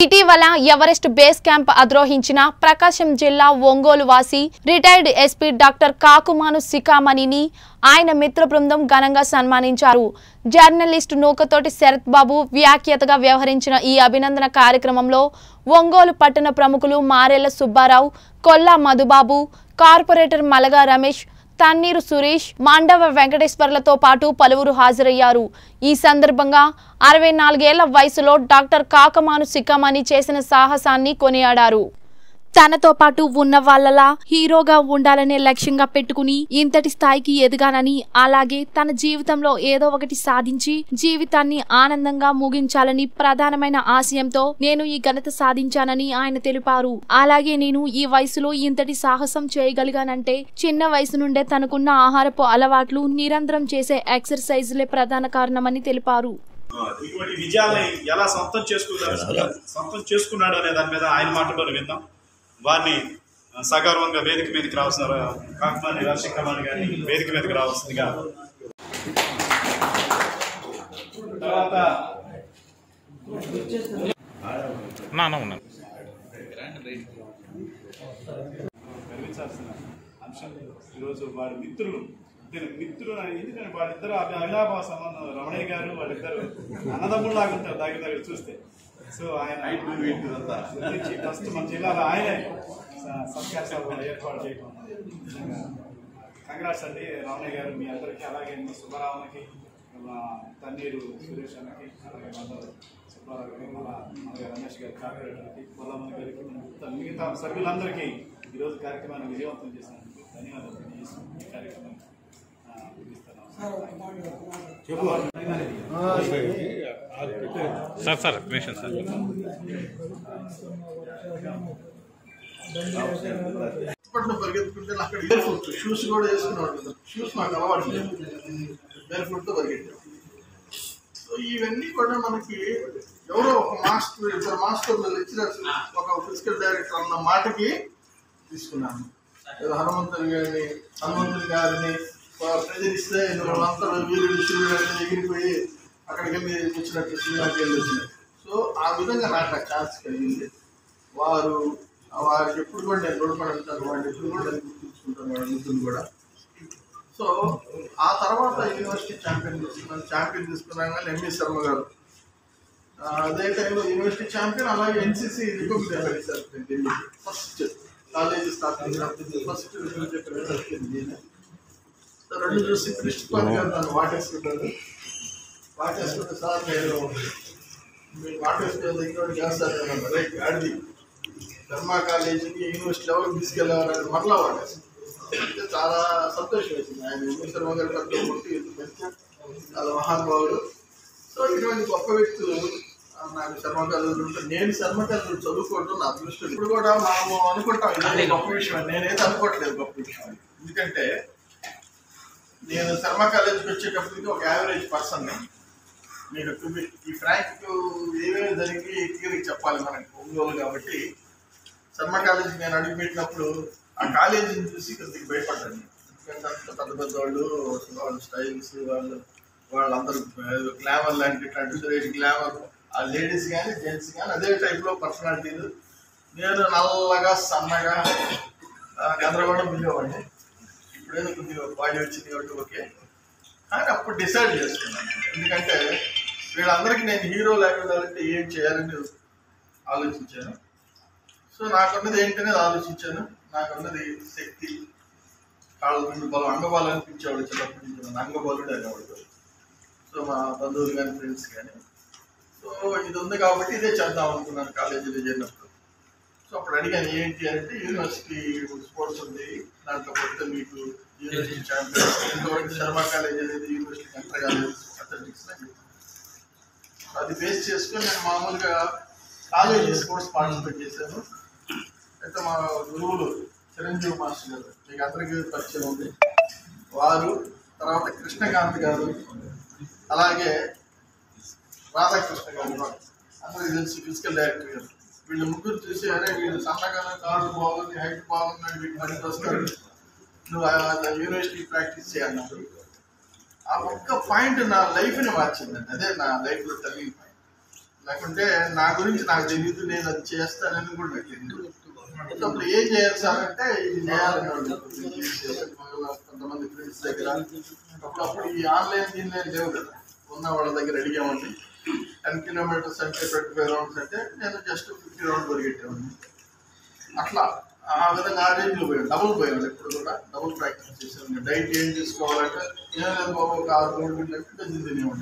ఇటీవల Everest base camp అధిరోహించిన ప్రకాశం జిల్లా ఒంగోలు వాసి రిటైర్డ్ ఎస్పీ డాక్టర్ కాకుమాను సికామణిని ఆయన మిత్ర బృందం ఘనంగా సన్మానించారు. జర్నలిస్టు నూకతోటి శరత్ బాబు వ్యాఖ్యాతగా వ్యవహరించిన ఈ అభినందన కార్యక్రమంలో ఒంగోలు పట్టణ ప్రముఖులు మారెళ్ల సుబ్బారావు, కొల్లా మధుబాబు, కార్పొరేటర్ మలగా రమేష్, తన్నీరు సురేష్, మాండవ వెంకటేశ్వర్లతో పాటు పలువురు హాజరయ్యారు. ఈ సందర్భంగా 64 ఏళ్ల వయసులో డాక్టర్ కాకుమాను సికామణి చేసిన సాహసాన్ని కొనియాడారు. తనతో పాటు ఉన్న వాళ్ళలా హీరోగా ఉండాలనే లక్ష్యంగా పెట్టుకుని ఇంతటి స్థాయికి ఎదగానని, అలాగే తన జీవితంలో ఏదో ఒకటి సాధించి జీవితాన్ని ఆనందంగా ముగించాలని ప్రధానమైన ఆశయంతో నేను ఈ ఘనత సాధించానని ఆయన తెలిపారు. అలాగే నేను ఈ వయసులో ఇంతటి సాహసం చేయగలిగానంటే చిన్న వయసు నుండే తనకున్న ఆహారపు అలవాట్లు, నిరంతరం చేసే ఎక్సర్సైజ్లే ప్రధాన కారణమని తెలిపారు. విజయాన్ని ఎలా సొంతం చేసుకున్నాడు అనే దాని మీద ఆయన మాటలు విందాం. వారిని సగౌరవంగా వేదిక మీదకి రావాల్సిన కాకుమాని రాజశేఖరమణి గారిని వేదిక మీదకి రావాల్సిందిగా, తర్వాత గర్వించాల్సిన అంశం ఈరోజు వారి మిత్రులు ఎందుకంటే వాళ్ళిద్దరు అవినాభావ సంబంధం. రమణయ్య గారు వాళ్ళిద్దరు అన్నదమ్ముడు లాగుంటారు దగ్గర చూస్తే. సో ఆయన ఫస్ట్ మన జిల్లాలో ఆయనే సత్కార సభ ఏర్పాటు చేయడం. కంగ్రాట్స్ అండి రమణయ్య గారు, మీ అందరికీ. అలాగే సుబ్బారావుకి, తన్నీరు సురేష్ అన్నకి, అలాగే సుబ్బారావు గారికి, అలాగే రమేష్ గారి కార్పొరేటర్కి, పొల్లమ్మ గారికి, మిగతా సభ్యులందరికీ ఈరోజు కార్యక్రమాన్ని విజయవంతం చేసినందుకు ధన్యవాదాలు తెలియజేస్తున్నాం. ఈ కార్యక్రమాన్ని పరిగెత్తుకుంటే అక్కడ బేర్ ఫుట్ షూస్ కూడా వేసుకున్నాడు కదా. షూస్ నాకు అలవాటు లేదు, బేర్ ఫుట్ తో పరిగెత్తాం. సో ఇవన్నీ కూడా మనకి ఎవరో ఒక మాస్టర్, ఇద్దరు మాస్టర్లు, లెక్చరర్స్, ఒక ఫిజికల్ డైరెక్టర్ అన్న మాటకి తీసుకున్నాను. ఏదో హనుమంతుని గారిని ప్రజరిస్తే వాళ్ళంతా వీరుడు శివుడు ఎగిరిపోయి అక్కడికి వెళ్ళి వచ్చినట్టు, సినిమాకి వెళ్ళి వచ్చినట్టు. సో ఆ విధంగా నాకు ఆ ఛాన్స్ కలిగింది. వారికి ఎప్పుడు కూడా నేను రుణపడి ఉంటాను, వాడిని ఎప్పుడు కూడా నేను గుర్తుంచుకుంటాను, వాడి ముద్దును కూడా. సో ఆ తర్వాత యూనివర్సిటీ ఛాంపియన్ తీసుకున్నాను కానీ ఎంవి శర్మ గారు అదే టైంలో యూనివర్సిటీ ఛాంపియన్, అలాగే NCC republic sir first college స్థాపించినప్పుడు ఫస్ట్ రిపబ్లిక్ రెండు చూసి కృష్ణ గారు నన్ను వాటేసుకుంటారు. సార్ నేను మీరు వాటేసుకునే దగ్గర చేస్తాను రైట్ ఆడిది ధర్మా కాలేజీకి యూనివర్సిటీ లెవెల్కి తీసుకెళ్ళాలని మరలా వాటేస్తాను. అంటే చాలా సంతోషం వేసింది. ఆయన శర్మ గారు చాలా మహానుభావుడు. సో ఇటువంటి గొప్ప వ్యక్తులు నాకు శర్మకారులు ఉంటే, నేను శర్మకారులు చదువుకోవడం నా అదృష్టం. ఇప్పుడు కూడా మనం అనుకుంటాం ఇది గొప్ప విషయం, నేనైతే అనుకోవట్లేదు గొప్ప విషయం. ఎందుకంటే నేను శర్మ కాలేజీకి వచ్చేటప్పటికి ఒక యావరేజ్ పర్సన్. మీరు ఈ ఫ్రాంక్ ఏమేమి జరిగి క్లియర్గా చెప్పాలి మనకు ఒంగోలు కాబట్టి. శర్మ కాలేజీకి నేను అడుగుపెట్టినప్పుడు ఆ కాలేజీని చూసి కొద్దిగా భయపడ్డాను. ఎందుకంటే అంత పెద్ద పెద్ద వాళ్ళ స్టైల్స్, వాళ్ళందరూ గ్లామర్ లాంటి, ఇట్లాంటి సురేష్ గ్లామర్, ఆ లేడీస్ కానీ జెంట్స్ కానీ అదే టైప్లో పర్సనాలిటీలు. నేను నల్లగా సన్నగా గందరగోళం మిగిలేవాడిని. ఇప్పుడేదో కొద్దిగా బాడీ వచ్చింది కాబట్టి ఓకే. కానీ అప్పుడు డిసైడ్ చేసుకున్నాను, ఎందుకంటే వీళ్ళందరికీ నేను హీరో లేకపోతే ఏం చేయాలని ఆలోచించాను. సో నాకున్నది ఏంటనేది ఆలోచించాను. నాకున్నది శక్తి, కాళ్ళ రెండు బలం, అంగబలం అనిపించేవాడు చిన్నప్పటి నుంచి. నన్ను అంగబలుడు అనేవాడు. సో మా బంధువులు కానీ ఫ్రెండ్స్ కానీ. సో ఇది ఉంది కాబట్టి ఇదే చేద్దాం అనుకున్నాను కాలేజీలో చేరినప్పుడు. సో అప్పుడు అడిగాను ఏంటి అంటే, యూనివర్సిటీ స్పోర్ట్స్ ఉంది, దాంట్లో కొత్త మీకు యూనివర్సిటీ ఛాంపియన్, ఇంతవరకు శర్మ కాలేజ్ అనేది యూనివర్సిటీ ఎంటర్ కాలేదు అథ్లెటిక్స్ అని. అది బేస్ చేసుకొని నేను మామూలుగా కాలేజీ స్పోర్ట్స్ పార్టిసిపేట్ చేశాను. అయితే మా గురువులు చిరంజీవి మాస్టర్ గారు, మీకు అందరికీ పరిచయం ఉంది, వారు, తర్వాత కృష్ణకాంత్ గారు, అలాగే రాధాకృష్ణ గారు, అందరికీ తెలిసి ఫిజికల్ డైరెక్టర్ గారు. వీళ్ళు ముగ్గురు చూసి అరే వీళ్ళు సన్నగా కాళ్ళు బాగుంది, హైట్ బాగుందని వీళ్ళు పనికి వస్తారు, నువ్వు యూనివర్సిటీ ప్రాక్టీస్ చేయన్నారు. ఆ ఒక్క పాయింట్ నా లైఫ్ని మార్చిందండి. అదే నా లైఫ్లో టర్నింగ్ పాయింట్. లేకుంటే నా గురించి నాకు తెలియదు, నేను అది చేస్తానని కూడా పెట్టింది. అప్పుడు ఏం చేయాలి సార్ అంటే ఇది చేయాలని కొంతమంది ఫ్రెండ్స్ దగ్గర అప్పుడు ఈ ఆన్లైన్ గిన్లైన్ లేవు కదా, ఉన్న వాళ్ళ దగ్గర అడిగామండి. 10 కిలోమీటర్స్ అంటే 25 రౌండ్స్ అంటే నేను జస్ట్ 50 రౌండ్స్ పరిగెట్టామండి. అట్లా ఆ విధంగా ఆ రేంజ్లో పోయాను, డబుల్ పోయాను. ఎప్పుడు కూడా డబుల్ ప్రాక్టీస్ చేశాను. డైట్ ఏం తీసుకోవాలంటే నేను బాబు ఒక 6 3 గంటలు తినేవాడిని.